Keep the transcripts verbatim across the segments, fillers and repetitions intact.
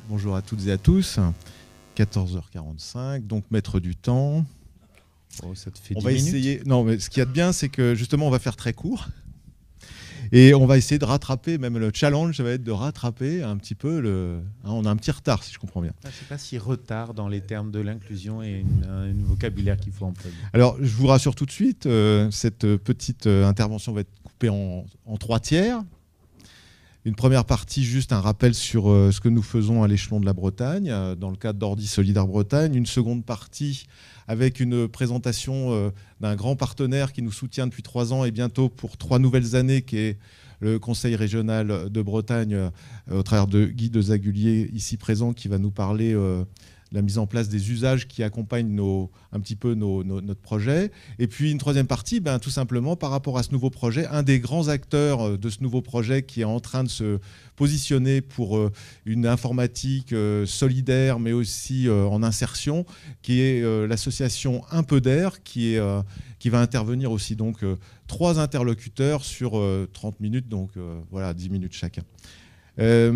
Bonjour à toutes et à tous. quatorze heures quarante-cinq, donc maître du temps. Oh, ça te fait on dix va minutes. essayer. Non, mais ce qu'il y a de bien, c'est que justement, on va faire très court. Et on va essayer de rattraper, même le challenge, ça va être de rattraper un petit peu le. Hein, on a un petit retard, si je comprends bien. Je ne sais pas si retard dans les termes de l'inclusion et une, un, une vocabulaire qu'il faut employer. Alors, je vous rassure tout de suite, euh, cette petite euh, intervention va être coupée en, en trois tiers. Une première partie, juste un rappel sur euh, ce que nous faisons à l'échelon de la Bretagne, euh, dans le cadre d'Ordi Solidaire Bretagne. Une seconde partie avec une présentation euh, d'un grand partenaire qui nous soutient depuis trois ans et bientôt pour trois nouvelles années, qui est le Conseil régional de Bretagne, euh, au travers de Guy de Zagulier, ici présent, qui va nous parler euh, de la mise en place des usages qui accompagnent nos, un petit peu nos, nos, notre projet. Et puis une troisième partie, ben, tout simplement par rapport à ce nouveau projet, un des grands acteurs de ce nouveau projet qui est en train de se positionner pour euh, une informatique euh, solidaire, mais aussi euh, en insertion, qui est euh, l'association Un peu d'air, qui, est, euh, qui va intervenir aussi. Donc euh, trois interlocuteurs sur euh, trente minutes, donc euh, voilà, dix minutes chacun. Euh,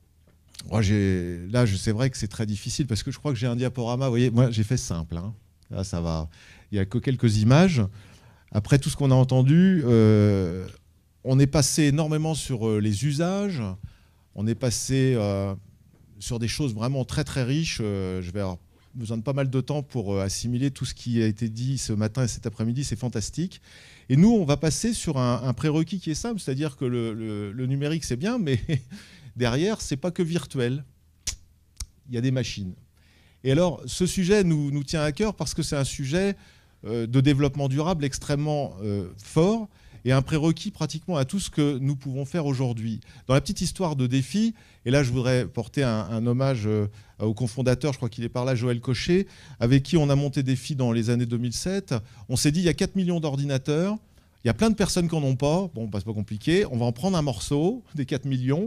Moi, là, c'est vrai que c'est très difficile parce que je crois que j'ai un diaporama. Vous voyez, moi, j'ai fait simple. Hein. Là, ça va. Il n'y a que quelques images. Après tout ce qu'on a entendu, euh, on est passé énormément sur euh, les usages. On est passé euh, sur des choses vraiment très, très riches. Euh, je vais avoir besoin de pas mal de temps pour euh, assimiler tout ce qui a été dit ce matin et cet après-midi. C'est fantastique. Et nous, on va passer sur un, un prérequis qui est simple, c'est-à-dire que le, le, le numérique, c'est bien, mais derrière, ce n'est pas que virtuel. Il y a des machines. Et alors, ce sujet nous, nous tient à cœur parce que c'est un sujet euh, de développement durable extrêmement euh, fort et un prérequis pratiquement à tout ce que nous pouvons faire aujourd'hui. Dans la petite histoire de défi, et là, je voudrais porter un, un hommage euh, au cofondateur, je crois qu'il est par là, Joël Cochet, avec qui on a monté Défi dans les années deux mille sept. On s'est dit, il y a quatre millions d'ordinateurs, il y a plein de personnes qui n'en ont pas. Bon, bah, c'est pas compliqué. On va en prendre un morceau des quatre millions.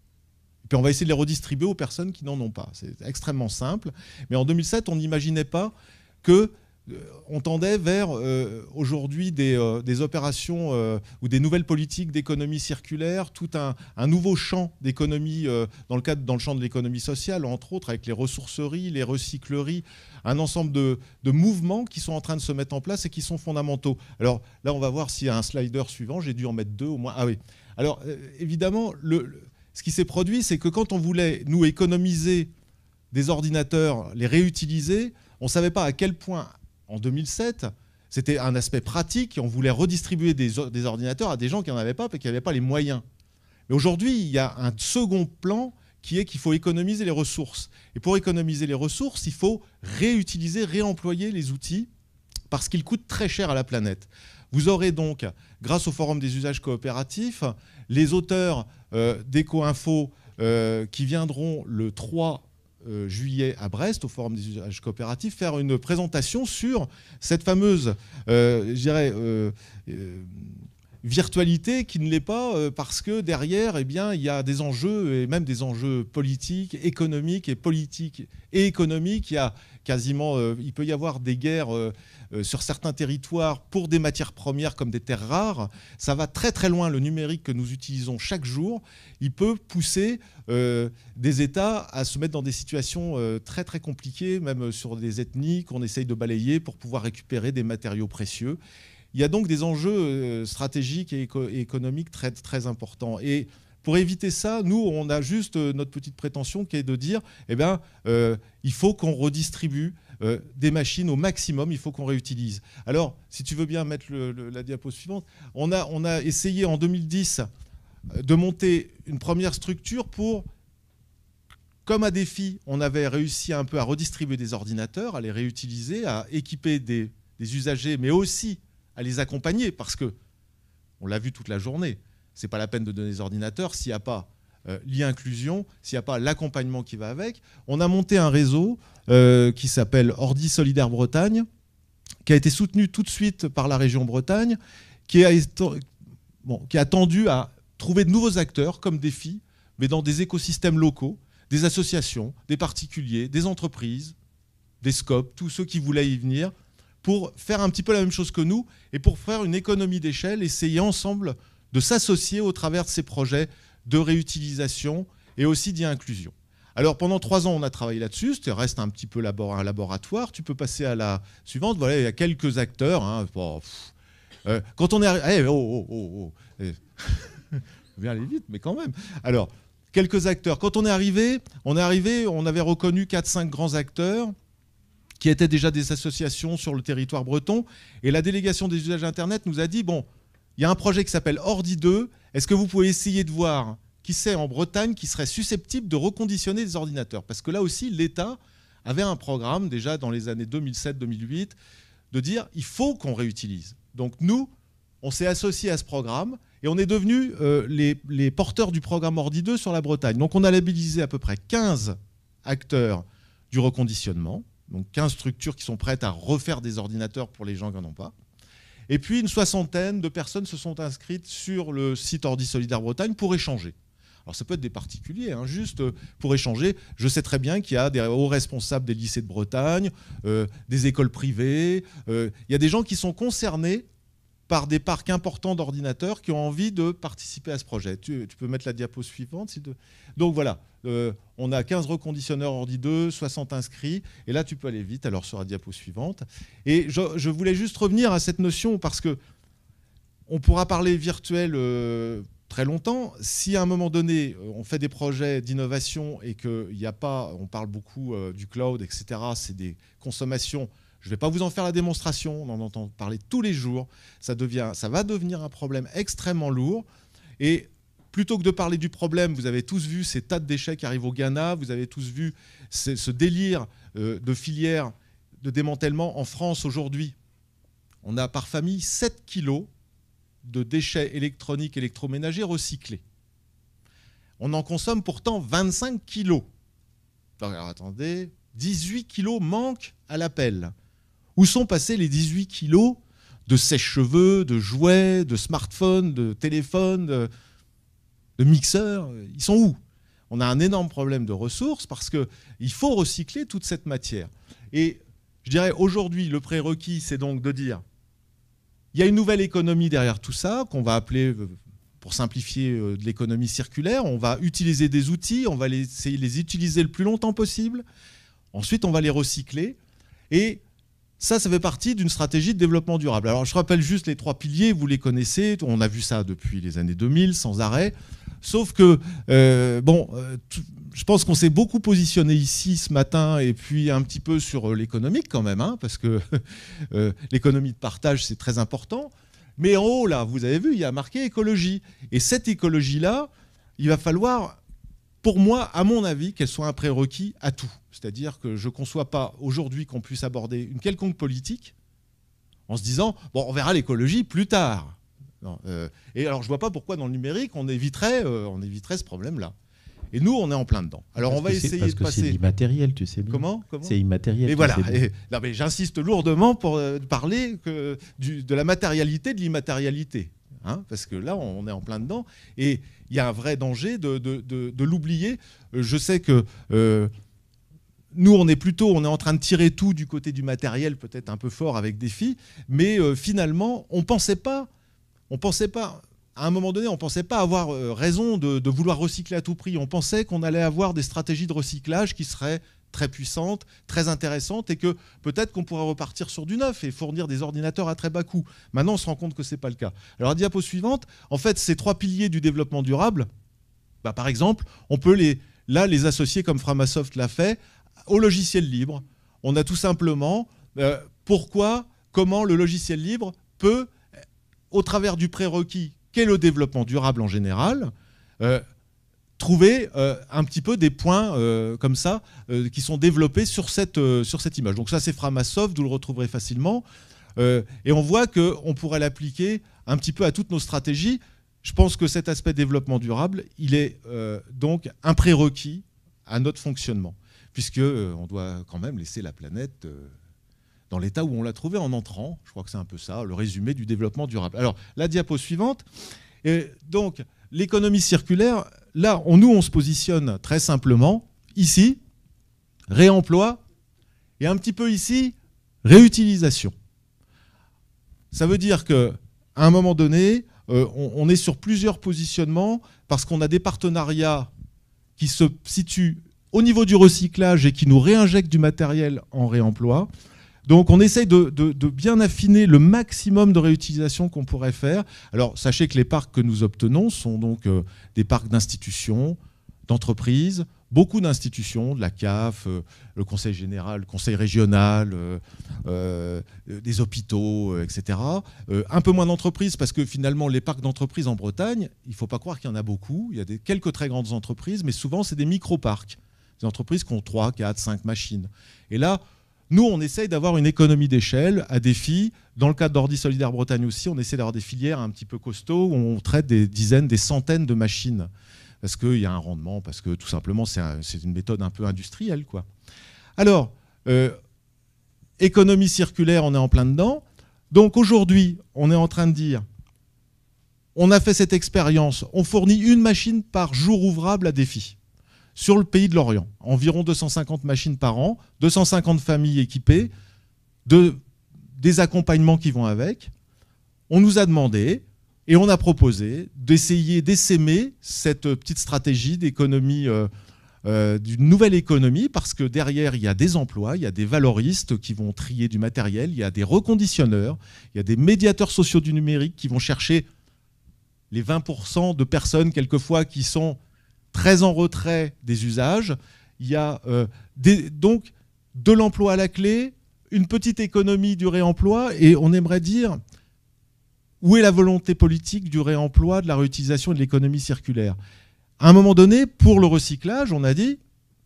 Et puis on va essayer de les redistribuer aux personnes qui n'en ont pas. C'est extrêmement simple. Mais en deux mille sept, on n'imaginait pas que euh, on tendait vers euh, aujourd'hui des, euh, des opérations euh, ou des nouvelles politiques d'économie circulaire, tout un, un nouveau champ d'économie euh, dans le cadre dans le champ de l'économie sociale, entre autres avec les ressourceries, les recycleries, un ensemble de, de mouvements qui sont en train de se mettre en place et qui sont fondamentaux. Alors là, on va voir s'il y a un slider suivant. J'ai dû en mettre deux au moins. Ah oui. Alors euh, évidemment, le, le ce qui s'est produit, c'est que quand on voulait, nous, économiser des ordinateurs, les réutiliser, on ne savait pas à quel point, en deux mille sept, c'était un aspect pratique, et on voulait redistribuer des, des ordinateurs à des gens qui n'en avaient pas, parce qu'ils n'avaient pas les moyens. Mais aujourd'hui, il y a un second plan qui est qu'il faut économiser les ressources. Et pour économiser les ressources, il faut réutiliser, réemployer les outils, parce qu'ils coûtent très cher à la planète. Vous aurez donc, grâce au Forum des usages coopératifs, les auteurs euh, d'Eco-Info euh, qui viendront le trois juillet à Brest, au Forum des usages coopératifs, faire une présentation sur cette fameuse, euh, je dirais, euh, euh, virtualité qui ne l'est pas euh, parce que derrière, eh bien, il y a des enjeux, et même des enjeux politiques, économiques et politiques et économiques. Il y a quasiment, euh, il peut y avoir des guerres euh, euh, sur certains territoires pour des matières premières comme des terres rares. Ça va très très loin. Le numérique que nous utilisons chaque jour, il peut pousser euh, des États à se mettre dans des situations euh, très très compliquées, même sur des ethnies qu'on essaye de balayer pour pouvoir récupérer des matériaux précieux. Il y a donc des enjeux stratégiques et économiques très, très importants. Et pour éviter ça, nous, on a juste notre petite prétention qui est de dire, eh bien, euh, il faut qu'on redistribue euh, des machines au maximum, il faut qu'on réutilise. Alors, si tu veux bien mettre le, le, la diapo suivante, on a, on a essayé en deux mille dix de monter une première structure pour, comme à Défi, on avait réussi un peu à redistribuer des ordinateurs, à les réutiliser, à équiper des, des usagers, mais aussi à les accompagner, parce que, on l'a vu toute la journée, c'est pas la peine de donner des ordinateurs s'il n'y a pas euh, l'inclusion, s'il n'y a pas l'accompagnement qui va avec. On a monté un réseau euh, qui s'appelle Ordi Solidaire Bretagne, qui a été soutenu tout de suite par la région Bretagne, qui a, bon, qui a tendu à trouver de nouveaux acteurs comme Défi, mais dans des écosystèmes locaux, des associations, des particuliers, des entreprises, des scopes, tous ceux qui voulaient y venir, pour faire un petit peu la même chose que nous et pour faire une économie d'échelle, essayer ensemble de s'associer au travers de ces projets de réutilisation et aussi d'inclusion. Alors pendant trois ans, on a travaillé là-dessus, ça reste un petit peu labor un laboratoire. Tu peux passer à la suivante. Voilà, il y a quelques acteurs. Hein. Bon, euh, quand on est arrivé... Eh, oh, oh, oh, oh. Eh. Je viens aller vite, mais quand même. Alors, quelques acteurs. Quand on est arrivé, on est arrivé, on avait reconnu quatre cinq grands acteurs qui étaient déjà des associations sur le territoire breton. Et la délégation des usages Internet nous a dit, bon, il y a un projet qui s'appelle Ordi deux. Est-ce que vous pouvez essayer de voir qui c'est en Bretagne qui serait susceptible de reconditionner des ordinateurs? Parce que là aussi, l'État avait un programme, déjà dans les années deux mille sept deux mille huit, de dire il faut qu'on réutilise. Donc nous, on s'est associé à ce programme et on est devenus euh, les, les porteurs du programme Ordi deux sur la Bretagne. Donc on a labellisé à peu près quinze acteurs du reconditionnement, donc quinze structures qui sont prêtes à refaire des ordinateurs pour les gens qui n'en ont pas. Et puis une soixantaine de personnes se sont inscrites sur le site Ordi Solidaire Bretagne pour échanger. Alors ça peut être des particuliers, hein, juste pour échanger. Je sais très bien qu'il y a des hauts responsables des lycées de Bretagne, euh, des écoles privées. Euh, il y a des gens qui sont concernés par des parcs importants d'ordinateurs qui ont envie de participer à ce projet. Tu, tu peux mettre la diapo suivante. Si tu... Donc voilà, euh, on a quinze reconditionneurs Ordi deux, soixante inscrits. Et là, tu peux aller vite, alors sur la diapo suivante. Et je, je voulais juste revenir à cette notion parce que on pourra parler virtuel euh, très longtemps. Si à un moment donné, on fait des projets d'innovation et qu'il n'y a pas, on parle beaucoup euh, du cloud, et cetera, c'est des consommations. Je ne vais pas vous en faire la démonstration, on en entend parler tous les jours. Ça, devient, ça va devenir un problème extrêmement lourd. Et plutôt que de parler du problème, vous avez tous vu ces tas de déchets qui arrivent au Ghana, vous avez tous vu ce, ce délire euh, de filière de démantèlement en France aujourd'hui. On a par famille sept kilos de déchets électroniques, électroménagers recyclés. On en consomme pourtant vingt-cinq kilos. Alors attendez, dix-huit kilos manquent à l'appel. Où sont passés les dix-huit kilos de sèche-cheveux, de jouets, de smartphones, de téléphones, de, de mixeurs? Ils sont où? On a un énorme problème de ressources parce qu'il faut recycler toute cette matière. Et je dirais aujourd'hui, le prérequis, c'est donc de dire il y a une nouvelle économie derrière tout ça, qu'on va appeler, pour simplifier, de l'économie circulaire. On va utiliser des outils, on va les, essayer de les utiliser le plus longtemps possible. Ensuite, on va les recycler. Et ça, ça fait partie d'une stratégie de développement durable. Alors, je rappelle juste les trois piliers, vous les connaissez. On a vu ça depuis les années deux mille, sans arrêt. Sauf que, euh, bon, euh, tout, je pense qu'on s'est beaucoup positionné ici ce matin et puis un petit peu sur l'économique quand même, hein, parce que euh, l'économie de partage, c'est très important. Mais en haut, là, vous avez vu, il y a marqué écologie. Et cette écologie-là, il va falloir, pour moi, à mon avis, qu'elle soit un prérequis à tout. C'est-à-dire que je ne conçois pas aujourd'hui qu'on puisse aborder une quelconque politique en se disant, bon, on verra l'écologie plus tard. Non, euh, et alors, je ne vois pas pourquoi dans le numérique, on éviterait, euh, on éviterait ce problème-là. Et nous, on est en plein dedans. Alors, parce on va essayer parce de que passer... c'est immatériel, tu sais bien. Comment, Comment C'est immatériel. Et tu voilà. sais bien. Et, non, mais j'insiste lourdement pour euh, parler que, du, de la matérialité de l'immatérialité. Hein, parce que là, on est en plein dedans. Et il y a un vrai danger de, de, de, de l'oublier. Je sais que... Euh, Nous, on est plutôt, on est en train de tirer tout du côté du matériel, peut-être un peu fort avec des filles, mais euh, finalement, on pensait pas, on pensait pas, à un moment donné, on ne pensait pas avoir euh, raison de, de vouloir recycler à tout prix. On pensait qu'on allait avoir des stratégies de recyclage qui seraient très puissantes, très intéressantes, et que peut-être qu'on pourrait repartir sur du neuf et fournir des ordinateurs à très bas coût. Maintenant, on se rend compte que ce n'est pas le cas. Alors, la diapo suivante, en fait, ces trois piliers du développement durable, bah, par exemple, on peut les, là les associer comme Framasoft l'a fait, au logiciel libre. On a tout simplement euh, pourquoi, comment le logiciel libre peut, au travers du prérequis qu'est le développement durable en général, euh, trouver euh, un petit peu des points euh, comme ça euh, qui sont développés sur cette, euh, sur cette image. Donc ça, c'est Framasoft, vous le retrouverez facilement. Euh, et on voit qu'on pourrait l'appliquer un petit peu à toutes nos stratégies. Je pense que cet aspect développement durable, il est euh, donc un prérequis à notre fonctionnement, puisqu'on euh, doit quand même laisser la planète euh, dans l'état où on l'a trouvée en entrant. Je crois que c'est un peu ça, le résumé du développement durable. Alors, la diapo suivante. Et donc, l'économie circulaire, là, on, nous, on se positionne très simplement, ici, réemploi, et un petit peu ici, réutilisation. Ça veut dire qu'à un moment donné, euh, on, on est sur plusieurs positionnements, parce qu'on a des partenariats qui se situent au niveau du recyclage et qui nous réinjectent du matériel en réemploi. Donc on essaye de, de, de bien affiner le maximum de réutilisation qu'on pourrait faire. Alors sachez que les parcs que nous obtenons sont donc euh, des parcs d'institutions, d'entreprises, beaucoup d'institutions, de la C A F, euh, le Conseil général, le Conseil régional, euh, euh, des hôpitaux, euh, et cetera. Euh, un peu moins d'entreprises parce que finalement les parcs d'entreprises en Bretagne, il ne faut pas croire qu'il y en a beaucoup. Il y a des, quelques très grandes entreprises, mais souvent c'est des micro-parcs. Des entreprises qui ont trois, quatre, cinq machines. Et là, nous, on essaye d'avoir une économie d'échelle à défi. Dans le cadre d'Ordi Solidaire Bretagne aussi, on essaie d'avoir des filières un petit peu costauds où on traite des dizaines, des centaines de machines. Parce qu'il y a un rendement, parce que tout simplement, c'est un, une méthode un peu industrielle, quoi. Alors, euh, économie circulaire, on est en plein dedans. Donc aujourd'hui, on est en train de dire, on a fait cette expérience, on fournit une machine par jour ouvrable à défi. Sur le pays de l'Orient, environ deux cent cinquante machines par an, deux cent cinquante familles équipées, de, des accompagnements qui vont avec. On nous a demandé et on a proposé d'essayer d'essaimer cette petite stratégie d'économie, euh, euh, d'une nouvelle économie, parce que derrière, il y a des emplois, il y a des valoristes qui vont trier du matériel, il y a des reconditionneurs, il y a des médiateurs sociaux du numérique qui vont chercher les vingt pour cent de personnes, quelquefois, qui sont très en retrait des usages. Il y a euh, des, donc de l'emploi à la clé, une petite économie du réemploi, et on aimerait dire où est la volonté politique du réemploi, de la réutilisation et de l'économie circulaire. À un moment donné, pour le recyclage, on a dit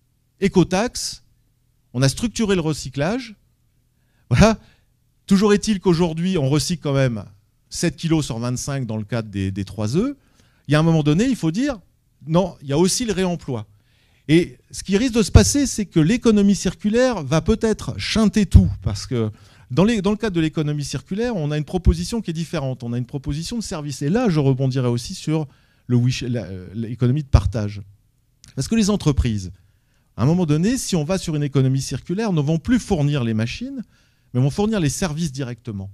écotaxe, on a structuré le recyclage. Voilà. Toujours est-il qu'aujourd'hui, on recycle quand même sept kilos sur vingt-cinq dans le cadre des, des trois E. Il y a un moment donné, il faut dire non, il y a aussi le réemploi. Et ce qui risque de se passer, c'est que l'économie circulaire va peut-être chanter tout, parce que dans, les, dans le cadre de l'économie circulaire, on a une proposition qui est différente. On a une proposition de service. Et là, je rebondirai aussi sur l'économie de partage. Parce que les entreprises, à un moment donné, si on va sur une économie circulaire, ne vont plus fournir les machines, mais vont fournir les services directement.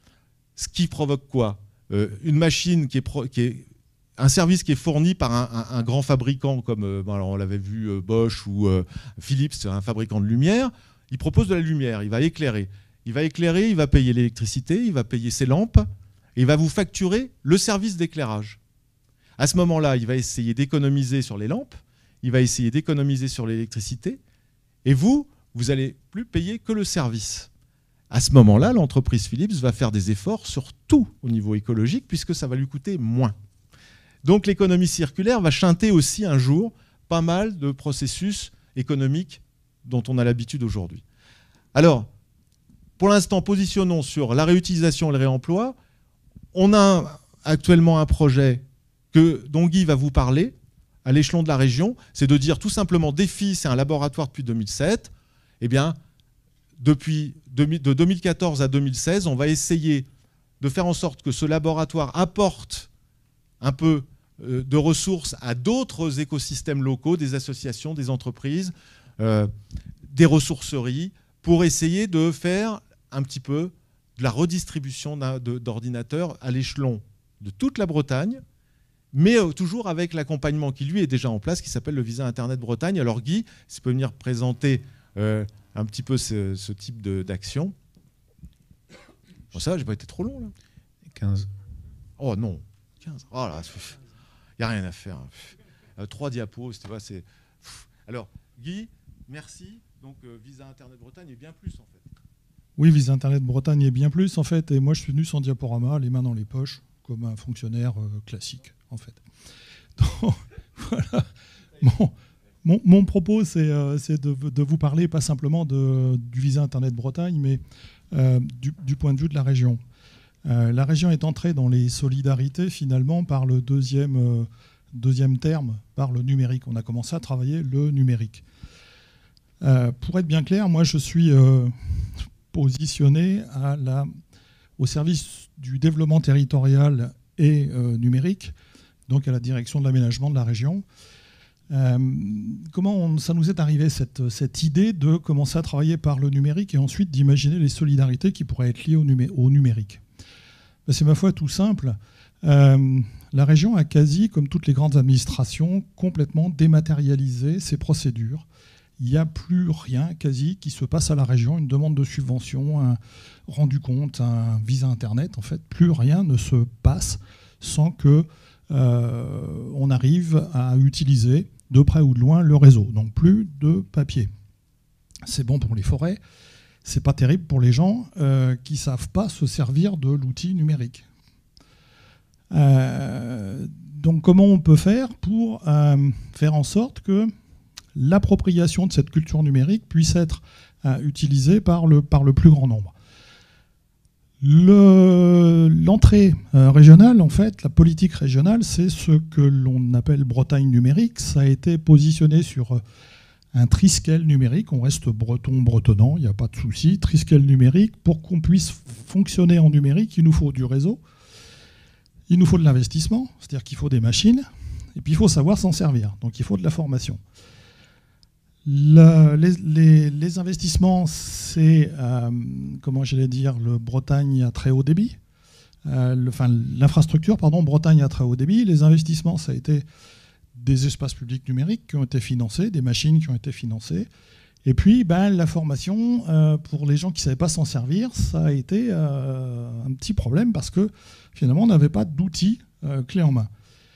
Ce qui provoque quoi ? euh, Une machine qui est, pro, qui est un service qui est fourni par un, un, un grand fabricant comme euh, bon, alors on l'avait vu euh, Bosch ou euh, Philips, un fabricant de lumière. Il propose de la lumière, il va éclairer. Il va éclairer, il va payer l'électricité, il va payer ses lampes, et il va vous facturer le service d'éclairage. À ce moment-là, il va essayer d'économiser sur les lampes, il va essayer d'économiser sur l'électricité, et vous, vous n'allez plus payer que le service. À ce moment-là, l'entreprise Philips va faire des efforts sur tout au niveau écologique, puisque ça va lui coûter moins. Donc l'économie circulaire va chanter aussi un jour pas mal de processus économiques dont on a l'habitude aujourd'hui. Alors, pour l'instant, positionnons sur la réutilisation et le réemploi. On a actuellement un projet que, dont Guy va vous parler à l'échelon de la région. C'est de dire tout simplement, Défi, c'est un laboratoire depuis deux mille sept. Eh bien, depuis, de deux mille quatorze à deux mille seize, on va essayer de faire en sorte que ce laboratoire apporte un peu de ressources à d'autres écosystèmes locaux, des associations, des entreprises, euh, des ressourceries, pour essayer de faire un petit peu de la redistribution d'ordinateurs à l'échelon de toute la Bretagne, mais toujours avec l'accompagnement qui, lui, est déjà en place, qui s'appelle le Visa Internet Bretagne. Alors Guy, si tu peux venir présenter euh, un petit peu ce, ce type d'action. Bon, ça va, j'ai pas été trop long, là. quinze. Oh non, quinze. Oh là, il n'y a rien à faire. Euh, trois diapos, c'est... Alors, Guy, merci. Donc, euh, Visa Internet Bretagne est bien plus, en fait. Oui, Visa Internet Bretagne est bien plus, en fait. Et moi, je suis venu sans diaporama, les mains dans les poches, comme un fonctionnaire euh, classique, en fait. Donc, voilà. Bon, mon, mon propos, c'est euh, de, de vous parler, pas simplement de, du Visa Internet Bretagne, mais euh, du, du point de vue de la région. Euh, la région est entrée dans les solidarités, finalement, par le deuxième, euh, deuxième terme, par le numérique. On a commencé à travailler le numérique. Euh, pour être bien clair, moi, je suis euh, positionné à la, au service du développement territorial et euh, numérique, donc à la direction de l'aménagement de la région. Euh, comment on, ça nous est arrivé, cette, cette idée de commencer à travailler par le numérique et ensuite d'imaginer les solidarités qui pourraient être liées au, numé, au numérique? C'est ma foi tout simple. Euh, la région a quasi, comme toutes les grandes administrations, complètement dématérialisé ses procédures. Il n'y a plus rien quasi qui se passe à la région, une demande de subvention, un rendu compte, un visa Internet. En fait, plus rien ne se passe sans que euh, on arrive à utiliser de près ou de loin le réseau. Donc plus de papier. C'est bon pour les forêts, c'est pas terrible pour les gens euh, qui ne savent pas se servir de l'outil numérique. Euh, donc comment on peut faire pour euh, faire en sorte que l'appropriation de cette culture numérique puisse être euh, utilisée par le, par le plus grand nombre. Le, l'entrée euh, régionale, en fait, la politique régionale, c'est ce que l'on appelle Bretagne numérique. Ça a été positionné sur euh, un triskel numérique. On reste breton, bretonnant, il n'y a pas de souci. Triskel numérique, pour qu'on puisse fonctionner en numérique, il nous faut du réseau. Il nous faut de l'investissement, c'est-à-dire qu'il faut des machines, et puis il faut savoir s'en servir, donc il faut de la formation. Le, les, les, les investissements, c'est, euh, comment j'allais dire, le Bretagne à très haut débit, euh, le, enfin l'infrastructure, pardon, Bretagne à très haut débit. Les investissements, ça a été des espaces publics numériques qui ont été financés, des machines qui ont été financées, et puis ben, la formation, euh, pour les gens qui ne savaient pas s'en servir, ça a été euh, un petit problème parce que finalement, on n'avait pas d'outils euh, clés en main.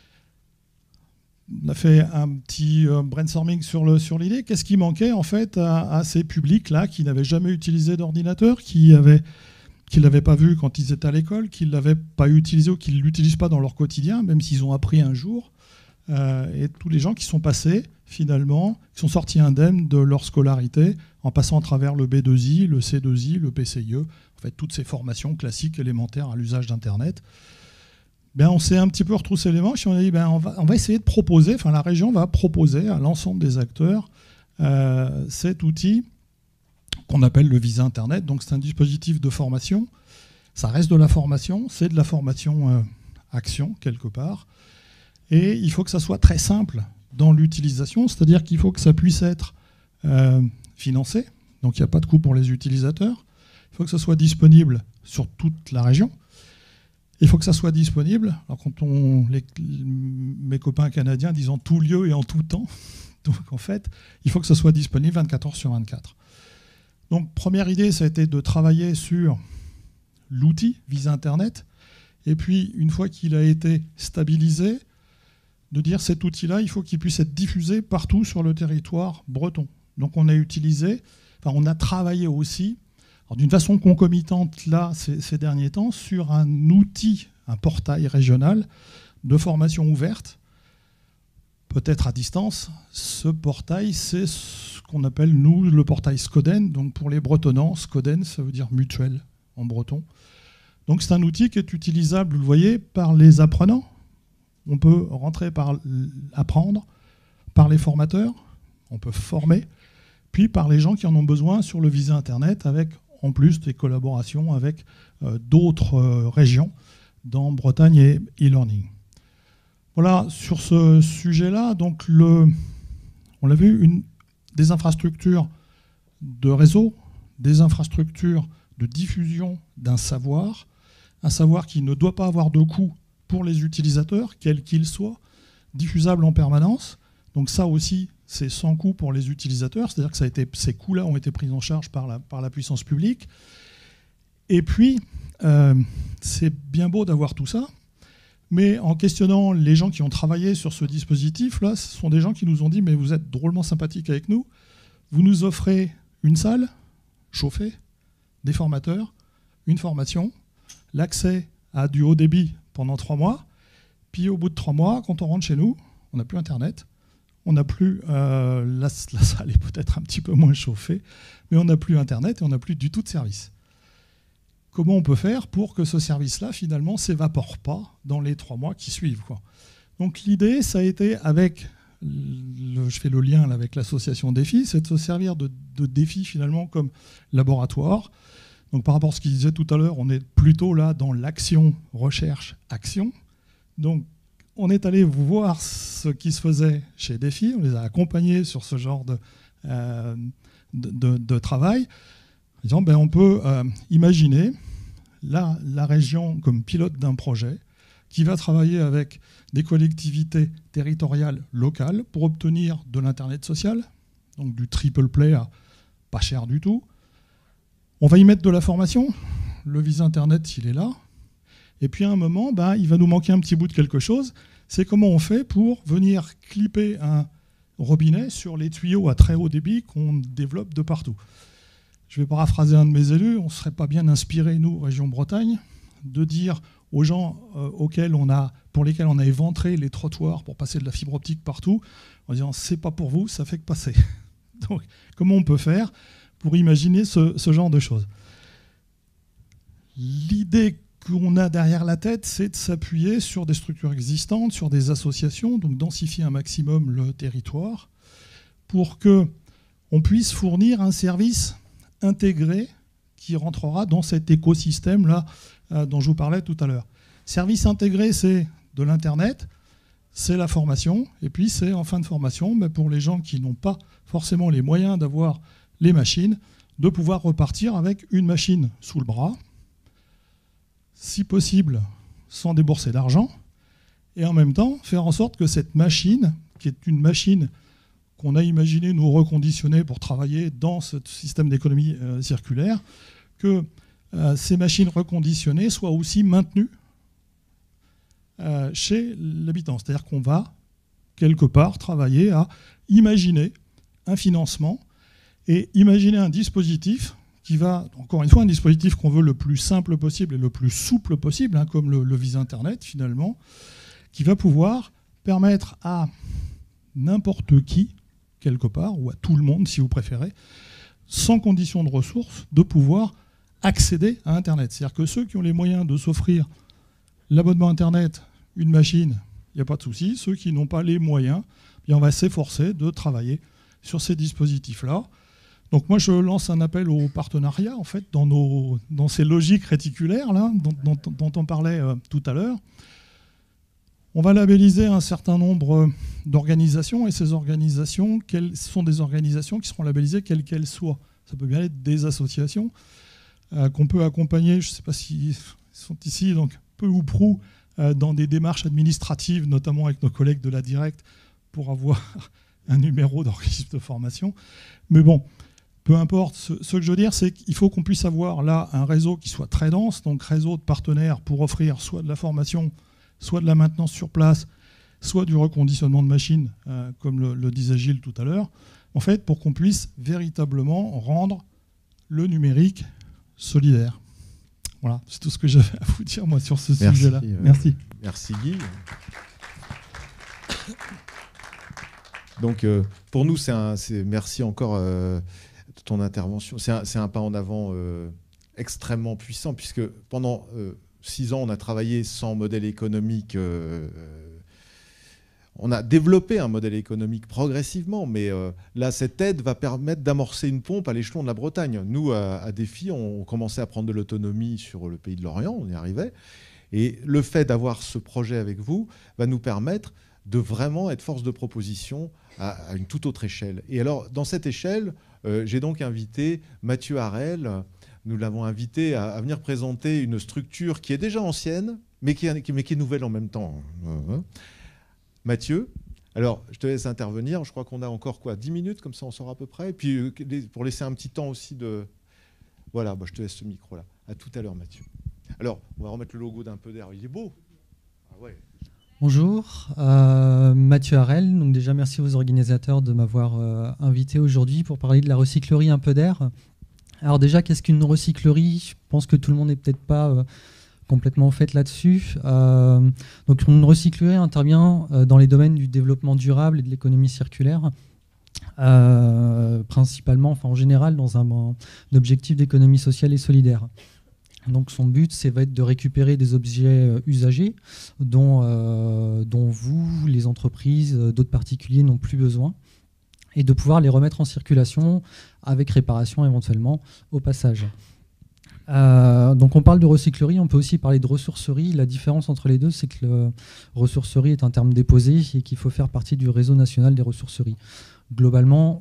On a fait un petit euh, brainstorming sur, le, sur l'idée. Qu'est-ce qui manquait en fait à, à ces publics-là qui n'avaient jamais utilisé d'ordinateur, qui avaient, qui ne l'avaient pas vu quand ils étaient à l'école, qui ne l'avaient pas utilisé ou qui ne l'utilisent pas dans leur quotidien, même s'ils ont appris un jour. Euh, et tous les gens qui sont passés, finalement, qui sont sortis indemnes de leur scolarité en passant à travers le B deux I, le C deux I, le P C I E, en fait, toutes ces formations classiques élémentaires à l'usage d'Internet. Ben, on s'est un petit peu retroussé les manches et on a dit ben, on, va, on va essayer de proposer, enfin la région va proposer à l'ensemble des acteurs euh, cet outil qu'on appelle le visa Internet. Donc c'est un dispositif de formation. Ça reste de la formation, c'est de la formation euh, action quelque part. Et il faut que ça soit très simple dans l'utilisation, c'est-à-dire qu'il faut que ça puisse être euh, financé. Donc il n'y a pas de coût pour les utilisateurs. Il faut que ça soit disponible sur toute la région. Il faut que ça soit disponible. Alors quand on, les, mes copains canadiens disent en tout lieu et en tout temps, donc en fait, il faut que ça soit disponible vingt-quatre heures sur vingt-quatre. Donc première idée, ça a été de travailler sur l'outil Visa Internet. Et puis une fois qu'il a été stabilisé, de dire cet outil-là, il faut qu'il puisse être diffusé partout sur le territoire breton. Donc on a utilisé, enfin on a travaillé aussi, d'une façon concomitante là ces, ces derniers temps, sur un outil, un portail régional de formation ouverte, peut-être à distance. Ce portail, c'est ce qu'on appelle nous le portail Scoden. Donc pour les bretonnants, Scoden, ça veut dire mutuelle en breton. Donc c'est un outil qui est utilisable, vous le voyez, par les apprenants. On peut rentrer par apprendre, par les formateurs, on peut former, puis par les gens qui en ont besoin sur le visa Internet, avec en plus des collaborations avec euh, d'autres euh, régions dans Bretagne et e-learning. Voilà, sur ce sujet-là, donc le, on l'a vu, une, des infrastructures de réseau, des infrastructures de diffusion d'un savoir, un savoir qui ne doit pas avoir de coût pour les utilisateurs, quels qu'ils soient, diffusables en permanence. Donc ça aussi, c'est sans coût pour les utilisateurs, c'est-à-dire que ça a été, ces coûts-là ont été pris en charge par la, par la puissance publique. Et puis, euh, c'est bien beau d'avoir tout ça, mais en questionnant les gens qui ont travaillé sur ce dispositif-là, ce sont des gens qui nous ont dit « mais vous êtes drôlement sympathiques avec nous, vous nous offrez une salle chauffée, des formateurs, une formation, l'accès à du haut débit pendant trois mois, puis au bout de trois mois, quand on rentre chez nous, on n'a plus Internet, on n'a plus, euh, la, la salle est peut-être un petit peu moins chauffée, mais on n'a plus Internet et on n'a plus du tout de service. Comment on peut faire pour que ce service-là, finalement, ne s'évapore pas dans les trois mois qui suivent, quoi. Donc l'idée, ça a été avec, le, je fais le lien là, avec l'association Défi, c'est de se servir de, de Défi, finalement, comme laboratoire. Donc par rapport à ce qu'il disait tout à l'heure, on est plutôt là dans l'action, recherche, action. Donc on est allé voir ce qui se faisait chez Défi, on les a accompagnés sur ce genre de, euh, de, de, de travail, en disant ben, on peut euh, imaginer la, la région comme pilote d'un projet, qui va travailler avec des collectivités territoriales locales pour obtenir de l'Internet social, donc du triple play à pas cher du tout. On va y mettre de la formation. Le visa Internet, il est là. Et puis à un moment, ben, il va nous manquer un petit bout de quelque chose. C'est comment on fait pour venir clipper un robinet sur les tuyaux à très haut débit qu'on développe de partout. Je vais paraphraser un de mes élus. On ne serait pas bien inspiré, nous, région Bretagne, de dire aux gens euh, auxquels on a, pour lesquels on a éventré les trottoirs pour passer de la fibre optique partout, en disant c'est pas pour vous, ça fait que passer. Donc, comment on peut faire pour imaginer ce, ce genre de choses? L'idée qu'on a derrière la tête, c'est de s'appuyer sur des structures existantes, sur des associations, donc densifier un maximum le territoire pour qu'on puisse fournir un service intégré qui rentrera dans cet écosystème-là euh, dont je vous parlais tout à l'heure. Service intégré, c'est de l'Internet, c'est la formation, et puis c'est en fin de formation, mais pour les gens qui n'ont pas forcément les moyens d'avoir les machines, de pouvoir repartir avec une machine sous le bras, si possible sans débourser d'argent, et en même temps faire en sorte que cette machine, qui est une machine qu'on a imaginé nous reconditionner pour travailler dans ce système d'économie euh, circulaire, que euh, ces machines reconditionnées soient aussi maintenues euh, chez l'habitant. C'est-à-dire qu'on va, quelque part, travailler à imaginer un financement et imaginer un dispositif qui va, encore une fois, un dispositif qu'on veut le plus simple possible et le plus souple possible, hein, comme le, le visa Internet, finalement, qui va pouvoir permettre à n'importe qui, quelque part, ou à tout le monde, si vous préférez, sans condition de ressources, de pouvoir accéder à Internet. C'est-à-dire que ceux qui ont les moyens de s'offrir l'abonnement Internet, une machine, il n'y a pas de souci. Ceux qui n'ont pas les moyens, bien on va s'efforcer de travailler sur ces dispositifs-là. Donc moi, je lance un appel au partenariat, en fait, dans, nos, dans ces logiques réticulaires là, dont, dont, dont on parlait euh, tout à l'heure. On va labelliser un certain nombre d'organisations, et ces organisations, quelles sont des organisations qui seront labellisées quelles qu'elles soient. Ça peut bien être des associations euh, qu'on peut accompagner, je ne sais pas s'ils sont ici, donc peu ou prou, euh, dans des démarches administratives, notamment avec nos collègues de la Directe, pour avoir un numéro d'organisme de formation. Mais bon, peu importe, ce, ce que je veux dire, c'est qu'il faut qu'on puisse avoir là un réseau qui soit très dense, donc réseau de partenaires pour offrir soit de la formation, soit de la maintenance sur place, soit du reconditionnement de machines, euh, comme le, le disait Gilles tout à l'heure, en fait, pour qu'on puisse véritablement rendre le numérique solidaire. Voilà, c'est tout ce que j'avais à vous dire, moi, sur ce sujet-là. Euh, merci. Merci, Guy. Donc, euh, pour nous, c'est un, c'est, merci encore euh, de ton intervention. C'est un, c'est un pas en avant euh, extrêmement puissant, puisque pendant euh, six ans, on a travaillé sans modèle économique. Euh, on a développé un modèle économique progressivement, mais euh, là, cette aide va permettre d'amorcer une pompe à l'échelon de la Bretagne. Nous, à, à Défi, on commençait à prendre de l'autonomie sur le pays de l'Orient, on y arrivait. Et le fait d'avoir ce projet avec vous va nous permettre de vraiment être force de proposition à, à une toute autre échelle. Et alors, dans cette échelle, euh, j'ai donc invité Mathieu Harel. Nous l'avons invité à, à venir présenter une structure qui est déjà ancienne, mais qui, est, qui, mais qui est nouvelle en même temps. Euh, Mathieu, alors je te laisse intervenir. Je crois qu'on a encore quoi, dix minutes, comme ça on sort à peu près. Et puis euh, pour laisser un petit temps aussi de... Voilà, bah, je te laisse ce micro-là. À tout à l'heure, Mathieu. Alors, on va remettre le logo d'Un peu d'air. Il est beau. Ah ouais. Bonjour, euh, Mathieu Harel. Donc déjà, merci aux organisateurs de m'avoir euh, invité aujourd'hui pour parler de la recyclerie Un peu d'air. Alors déjà, qu'est-ce qu'une recyclerie? Je pense que tout le monde n'est peut-être pas euh, complètement au fait là-dessus. Euh, donc une recyclerie intervient euh, dans les domaines du développement durable et de l'économie circulaire, euh, principalement, enfin en général, dans un, un objectif d'économie sociale et solidaire. Donc son but, c'est va être de récupérer des objets euh, usagés dont, euh, dont vous, les entreprises, euh, d'autres particuliers n'ont plus besoin, et de pouvoir les remettre en circulation avec réparation éventuellement au passage. Euh, donc on parle de recyclerie, on peut aussi parler de ressourcerie. La différence entre les deux, c'est que la ressourcerie est un terme déposé et qu'il faut faire partie du réseau national des ressourceries. Globalement,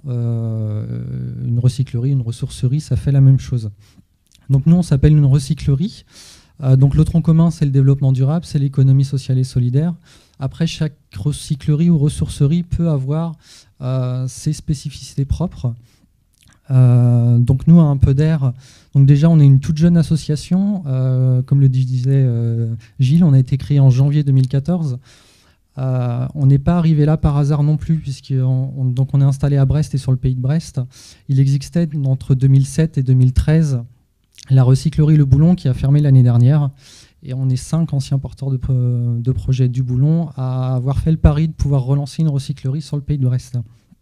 euh, une recyclerie, une ressourcerie, ça fait la même chose. Donc nous, on s'appelle une recyclerie. Euh, donc le tronc commun, c'est le développement durable, c'est l'économie sociale et solidaire. Après, chaque recyclerie ou ressourcerie peut avoir euh, ses spécificités propres. Euh, donc nous, à Un peu d'air, donc déjà on est une toute jeune association, euh, comme le disait euh, Gilles, on a été créé en janvier deux mille quatorze. Euh, on n'est pas arrivé là par hasard non plus, puisqu'on on, donc on est installé à Brest et sur le pays de Brest. Il existait entre deux mille sept et deux mille treize la recyclerie Le Boulon qui a fermé l'année dernière. Et on est cinq anciens porteurs de, de projets du Boulon à avoir fait le pari de pouvoir relancer une recyclerie sur le pays de Brest.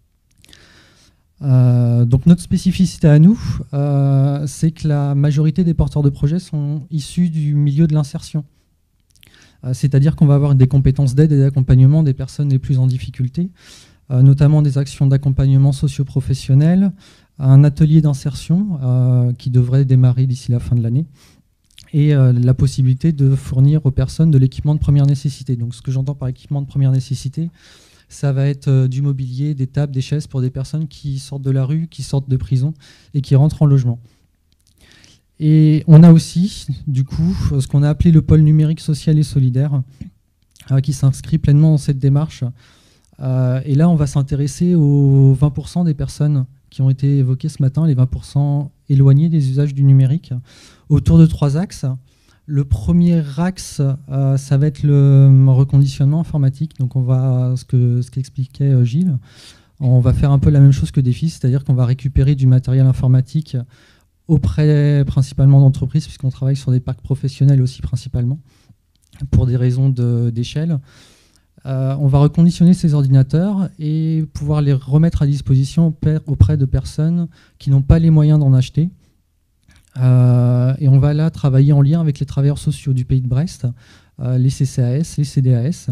Euh, donc notre spécificité à nous, euh, c'est que la majorité des porteurs de projets sont issus du milieu de l'insertion. Euh, c'est-à-dire qu'on va avoir des compétences d'aide et d'accompagnement des personnes les plus en difficulté, euh, notamment des actions d'accompagnement socio-professionnel, un atelier d'insertion euh, qui devrait démarrer d'ici la fin de l'année, et euh, la possibilité de fournir aux personnes de l'équipement de première nécessité. Donc ce que j'entends par équipement de première nécessité, ça va être euh, du mobilier, des tables, des chaises pour des personnes qui sortent de la rue, qui sortent de prison et qui rentrent en logement. Et on a aussi, du coup, ce qu'on a appelé le pôle numérique social et solidaire, euh, qui s'inscrit pleinement dans cette démarche. Euh, et là, on va s'intéresser aux vingt pour cent des personnes qui ont été évoquées ce matin, les vingt pour cent éloignés des usages du numérique, autour de trois axes. Le premier axe, euh, ça va être le reconditionnement informatique. Donc on va, ce que ce qu'expliquait Gilles, on va faire un peu la même chose que Défi, c'est-à-dire qu'on va récupérer du matériel informatique auprès principalement d'entreprises, puisqu'on travaille sur des parcs professionnels aussi principalement, pour des raisons de, d'échelle. Euh, on va reconditionner ces ordinateurs et pouvoir les remettre à disposition auprès de personnes qui n'ont pas les moyens d'en acheter. Euh, et on va là travailler en lien avec les travailleurs sociaux du pays de Brest, euh, les C C A S, les C D A S.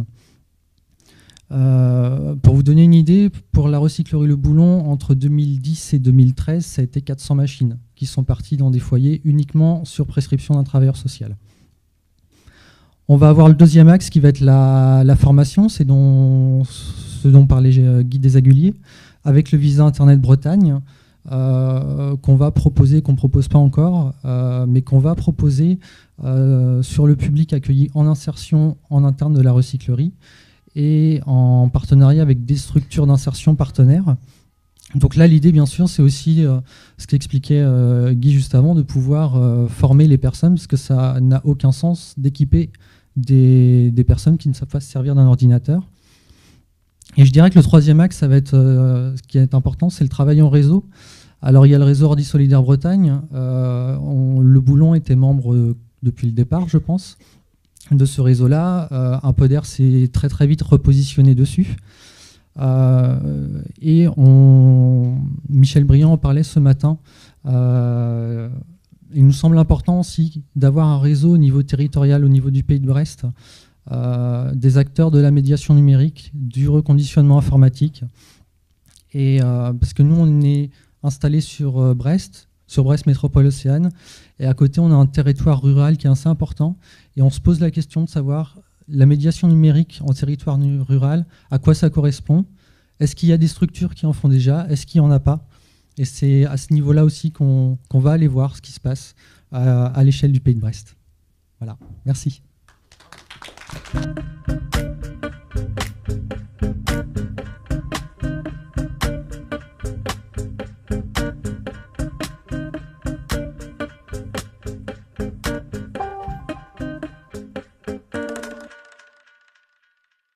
Euh, pour vous donner une idée, pour la recyclerie Le Boulon, entre deux mille dix et deux mille treize, ça a été quatre cents machines qui sont parties dans des foyers uniquement sur prescription d'un travailleur social. On va avoir le deuxième axe qui va être la, la formation, c'est dont, ce dont parlait Guy Desaguliers, avec le visa Internet Bretagne, euh, qu'on va proposer, qu'on ne propose pas encore, euh, mais qu'on va proposer euh, sur le public accueilli en insertion en interne de la recyclerie et en partenariat avec des structures d'insertion partenaires. Donc là, l'idée, bien sûr, c'est aussi euh, ce qu'expliquait euh, Guy juste avant, de pouvoir euh, former les personnes, parce que ça n'a aucun sens d'équiper des, des personnes qui ne savent pas se servir d'un ordinateur. Et je dirais que le troisième axe, ça va être, euh, ce qui est important, c'est le travail en réseau. Alors, il y a le réseau Ordi Solidaire Bretagne. Euh, on, le Boulon était membre euh, depuis le départ, je pense, de ce réseau-là. Euh, Un peu d'air s'est très très vite repositionné dessus. Euh, et on, Michel Briand en parlait ce matin. Euh, il nous semble important aussi d'avoir un réseau au niveau territorial, au niveau du pays de Brest, euh, des acteurs de la médiation numérique, du reconditionnement informatique. Et, euh, parce que nous, on est installé sur euh, Brest, sur Brest Métropole Océane, et à côté, on a un territoire rural qui est assez important, et on se pose la question de savoir la médiation numérique en territoire rural, à quoi ça correspond? Est-ce qu'il y a des structures qui en font déjà? Est-ce qu'il n'y en a pas? Et c'est à ce niveau-là aussi qu'on qu'on va aller voir ce qui se passe à, à l'échelle du pays de Brest. Voilà, merci.